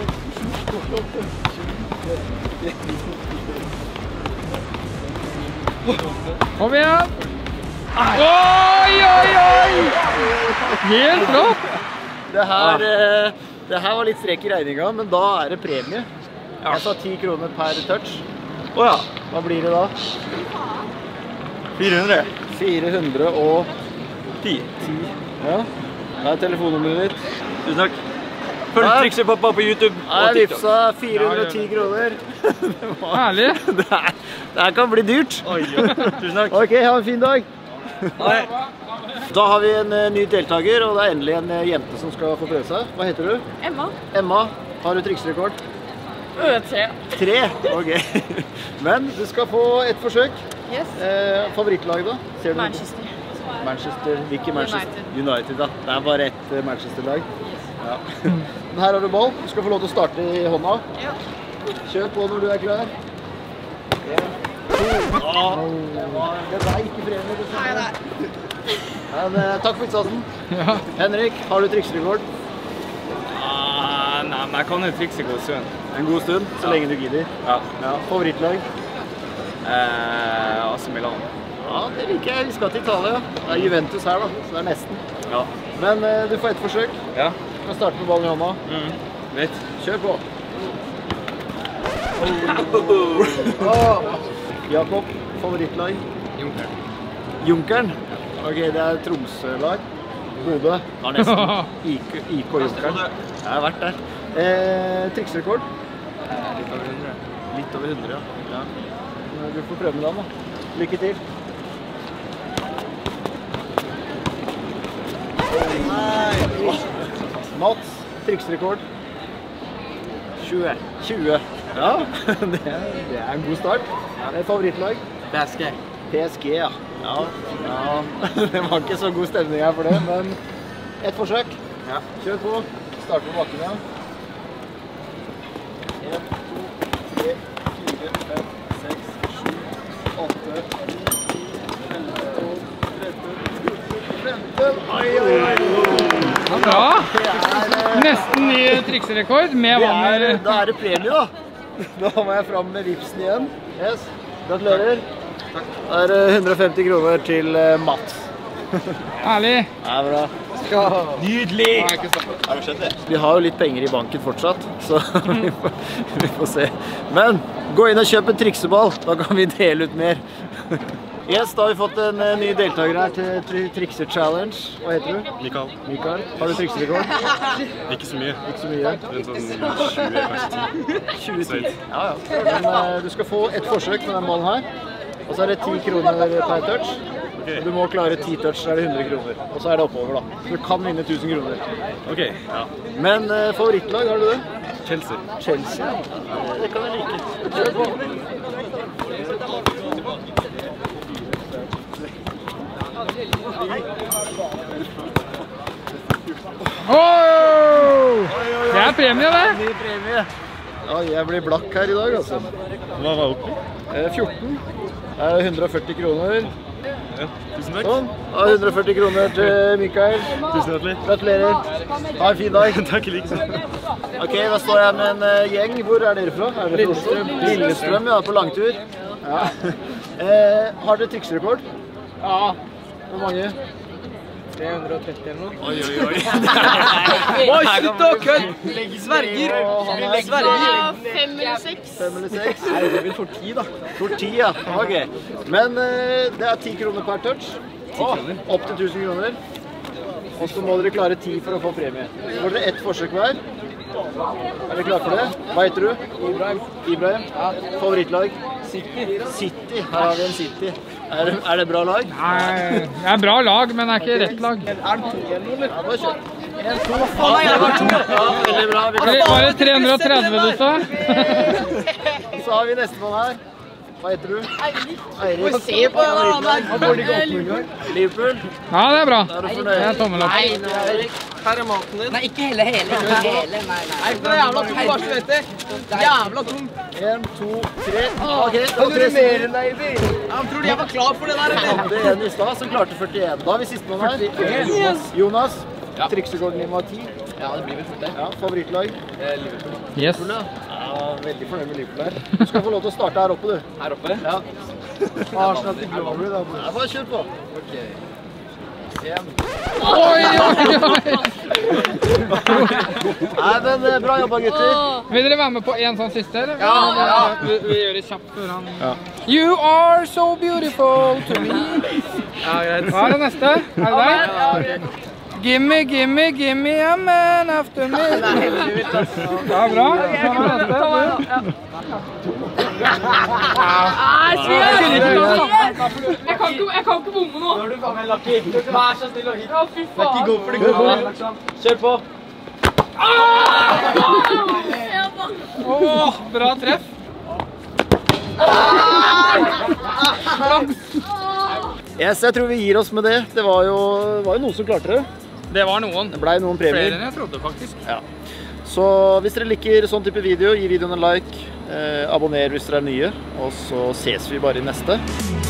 Kom igjen! Oi, oi, oi! Helt flott! Det her var litt strek i regninga, men da er det premie. Jeg sa 10 kroner per touch. Åja, Hva blir det da? 400. 410. Ja. Det er telefonnummeret ditt. Tusen takk. Følg Trikserpappa på YouTube Jeg og TikTok. vipsa 410 kroner. Herlig! Det her kan bli dyrt. Oi, tusen takk. Ok, ha en fin dag. Hei. Da har vi en ny deltaker, og det er endelig en jente som skal få prøve seg. Hva heter du? Emma. Emma, har du trikserekord? 3. 3? Ok. Men du skal få et forsøk. Yes. Favorittlag da? Ser du Manchester. Manchester, hvilke Manchester? United da. Det er bare ett Manchester-lag. Ja. Men her har du ball. Du skal få lov til å starte i hånda. Ja. Kjør på når du er klar. 1, 2. Det er ikke premie. Nei. Men takk for innsatsen. Ja. Henrik, har du trikserekord? Nei, men jeg kan jo trikse god stund. En god stund, så lenge du gidder. Ja. Ja. Favorittlag? AC Milan. Ja, det liker jeg. Vi skal til Italia. Det er Juventus her da, så det er nesten. Ja. Men du får et forsøk. Ja. Du kan starte med ballen i hånda. Vet. Kjør på. Jakob, favorittlag? Junkeren. Junkeren? Ok, det er Tromsø-lag. Bodø. Ja, nesten. IK og Junkeren. Jeg har vært der. Trikserekord? Litt over 100. Litt over 100, ja. Du får prøve med den da. Lykke til. Mats, trikserekord? 20. 20. Ja, det er en god start. Favorittlag? PSG. PSG, ja. Ja. Det var ikke så god stemning her for det, men et forsøk. Kjør på. Start på bakken, ja. 1, 2, 3, 4, 5, 6, 7, 8, 9, 10, 11, 12, 13, 14, 15. Oi. Ja, bra! Nesten ny trikserekord med vann. Da er det premie da. Da må jeg fram med vipsen igjen. Yes, gratulerer. Da er det 150 kroner til Mats. Herlig! Det er bra. Nydelig! Har du skjønt det? Vi har jo litt penger i banken fortsatt, så vi får se. Men gå inn og kjøp en trikseball, da kan vi dele ut mer. Yes, da har vi fått en ny deltaker her til Trikser Challenge. Hva heter du? Mikael. Mikael. Har du trikserekord? Ikke så mye. Ikke så mye. Rundt sånn 20, kanskje 10. 20. Ja. Men du skal få et forsøk med den ballen her. Og så er det 10 kroner per touch. Ok. Du må klare 10 touch, så er det 100 kroner. Og så er det oppover da. Så du kan vinne 1000 kroner. Ok, ja. Men favorittlag, har du det? Chelsea. Chelsea. Det kan jeg like. Kjør på. Det er premie, det! Ny premie. Ja, jeg blir blakk her i dag, altså. Hva var oppi? 14. Det er 140 kroner. Ja, tusen takk. Sånn. Ja, 140 kroner til Mikael. Tusen hjertelig. Gratulerer. Ha en fin dag. Takk i like så. Ok, da står jeg med en gjeng. Hvor er dere fra? Er dere fra Oslo? Lillestrøm, ja, på langtur. Ja. Har dere trikserekord? Ja. Hvor mange? 330 eller noe. Oi. Oi, slutt å kødde! Sverger! Sverger! 5 eller 6. 5 eller 6? Nei, det blir for 10 da. For 10, ja. Ok. Men det er 10 kroner per touch. Opp til 1000 kroner. Og så må dere klare 10 for å få premie. Så får dere ett forsøk hver. Er dere klare for det? Hva heter du? Ibrahim. Favorittlag? City. Her har vi en City. Er det bra lag? Nei, det er bra lag, men det er ikke rett lag. Ja, bare kjør. 1, 2, Nei, det var 2. Ja, veldig bra. Var det 330 du sa? Så har vi nestemann her. Hva heter du? Eirik. Se på den der. Liverpool. Ja, det er bra. Er du Det fornøyd? er tommel opp. Eirik. Her er maten din. Nei, ikke hele. Ikke hele, nei. Nei, for det er jævla tom, bare så vet det. Jævla tom. 1, 2, 3. Ok, det var 3 mer sekunder. enn deg, Jeg tror de var klar for det der, eller? Det er en i stad som klarte 41. Da har vi sistemann her. Jonas. Triksekorden din var 10. Ja, det blir vel fort det. Ja, favorittlag? Liverpool. Yes. Ja, veldig fornøyd med Liverpool her. Du skal få lov til å starte her oppe, du. Her oppe? Ja. Arsenal til Glory, da. Ja, bare kjør på. Ok. Oi, oi, oi. Nei, men bra jobba, gutter. Vil dere være med på en sånn siste, eller? Ja. Vi gjør det kjapt før han... You are so beautiful to me. Ja, greit. Hva er det neste? Er det deg? Gimme, gimme, gimme a man after me. Ja, bra. Hva er det neste? Jeg kan ikke bomme nå. Nå er du faen meg lucky. Vær så snill og hit. Ja, fy faen. Ikke gå for det gode. Kjør på. Åh, bra treff. Yes, jeg tror vi gir oss med det. Det var jo noen som klarte det. Det var noen. Det ble noen premier. Flere enn jeg trodde, faktisk. Ja. Så hvis dere liker sånn type video, gi videoen en like, abonner hvis dere er nye, og så ses vi bare i neste.